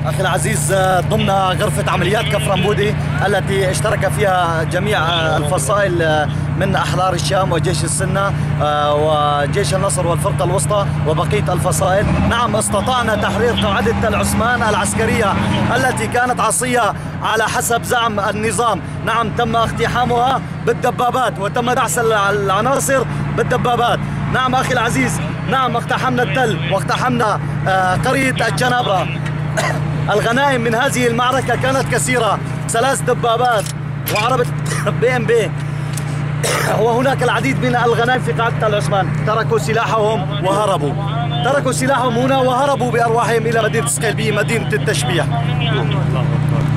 أخي العزيز، ضمن غرفة عمليات كفرنبودي التي اشترك فيها جميع الفصائل من أحرار الشام وجيش السنة وجيش النصر والفرقة الوسطى وبقية الفصائل. نعم، استطعنا تحرير قاعدة العثمان العسكرية التي كانت عصية على حسب زعم النظام. نعم، تم اقتحامها بالدبابات وتم دعس العناصر بالدبابات. نعم أخي العزيز، نعم اقتحمنا التل واقتحمنا قرية الجنابرة. الغنائم من هذه المعركة كانت كثيرة، 3 دبابات وعربة BMW، وهناك العديد من الغنائم في قاعدة العثمان. تركوا سلاحهم وهربوا، تركوا سلاحهم هنا وهربوا بأرواحهم إلى مدينة السقيل بمدينة التشبيح.